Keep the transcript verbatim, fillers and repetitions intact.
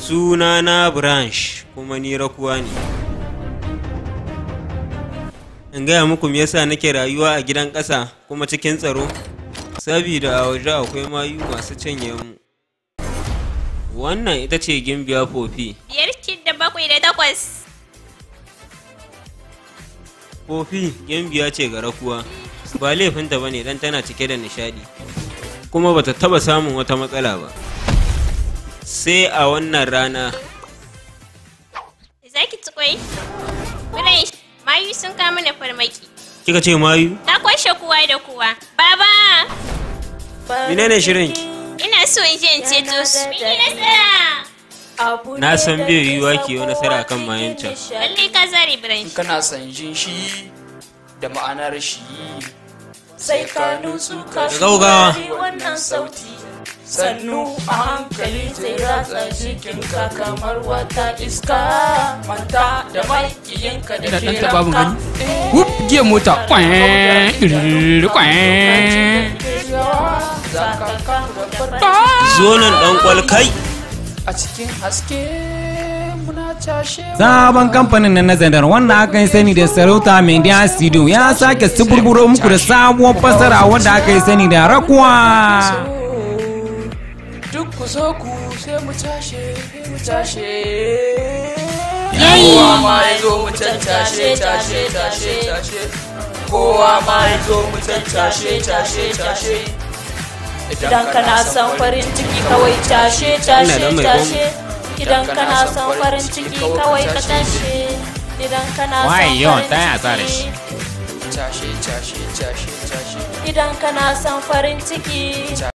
Sunana Branch kuma ni rakuwa ne. In gaya muku me yasa nake rayuwa a gidan ƙasa kuma cikin tsaro? Sabida a waje akwai mayu masu canye mu. Wannan ita ce gimbiya Fofi. Biyar da bakwai da takwas. Fofi gimbiya ce ga rakuwa. Ba laifinta bane dan tana cike da nishadi. Kuma bata taba samun wata matsala ba. Sai a wannan rana. Zaki ci kwai? Wurin mayu sun kama na farmaki. Kika ce mayu? Ta kwashe kowa da kowa. Baba! Menene shirin? Ina so in je in ceto su. Mini nasara! Na san bai yiwuwa ki yi nasara kan mayan can. Lalle ka zare Branch. Kana san jin shi da ma'anar shi. Sai ka nutsu ka saurari wannan sauti. Sannu a hankali zai ratsa jikinka kamar wata iska. Manta da maikiyinka da ke ranka. Wup, giya mota. Zo nan dan kwalkai. A cikin haske muna cashe. Sabon kamfanin na Nazadar wanda aka yi sani da sarauta Media Studio ya sake suburburo muku da sabuwar fasara wanda aka yi sani da rakuwa. Duk ku zo ku sai mu cashe, mu cashe. Yayi! Kowa ma ya zo mu caccashe, cashe, cashe, cashe. Kowa ma ya zo mu caccashe, cashe, cashe. Idan kana son farin ciki kawai cashe, cashe, cashe. Idan kana son farin ciki kawai ka cashe. Idan kana son Wai, yo, farin ta yasa da shi. ciki. Cashe, cashe, cashe, cashe. Idan kana son farin ciki.